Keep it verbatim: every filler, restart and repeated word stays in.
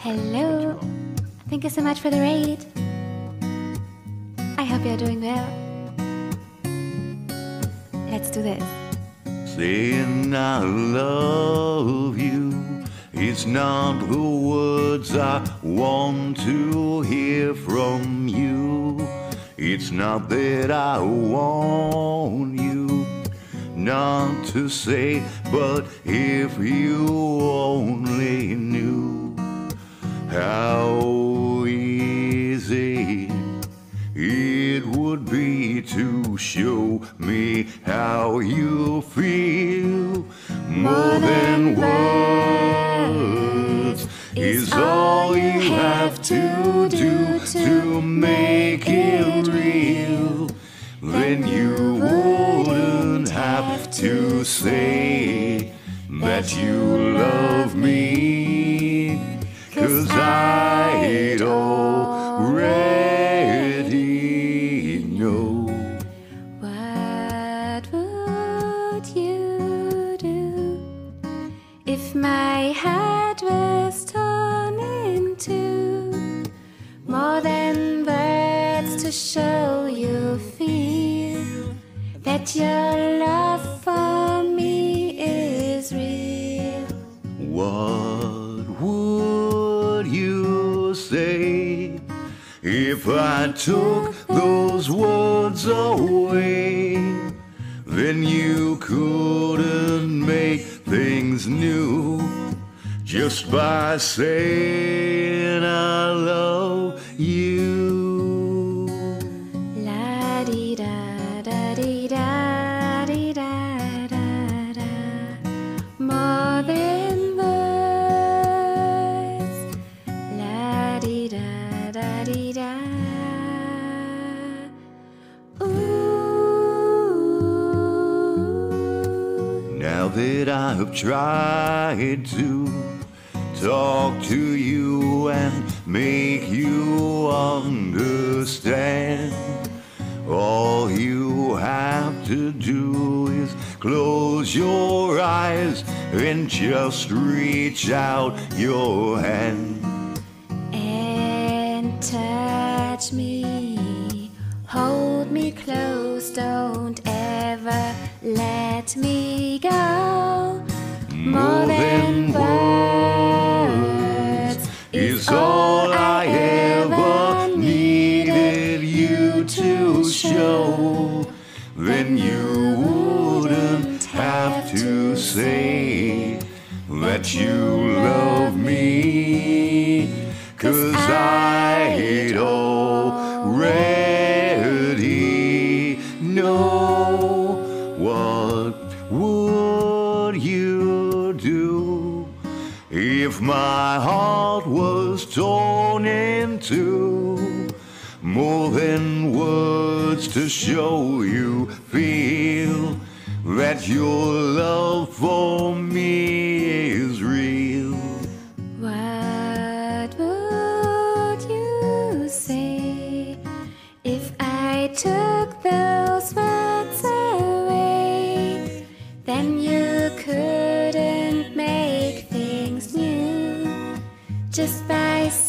Hello, thank you so much for the raid. I hope you're doing well. Let's do this. Saying I love you is not the words I want to hear from you. It's not that I want you not to say, but if you only knew how easy it would be to show me how you feel. More than words is all you have to do to make it real. Then you wouldn't have to say that you love me, 'cause I'd already know. What would you do if my heart was torn in two? More than words to show you feel that your love for me is real. What would you say if I took those words away? Then you couldn't make things new just by saying I love you. La di da da di da di da da da. More than words. La di da da di da. Now that I have tried to talk to you and make you understand, all you have to do is close your eyes and just reach out your hand And touch me, hold me close, don't ever let me go. More than words is all I ever needed you to show. Then you wouldn't have to say that you love me, 'cause I'd already know. What would you do if my heart was torn in two? More than words to show you feel that your love for me is real. What would you say if I took those words away? Then you couldn't make things new just by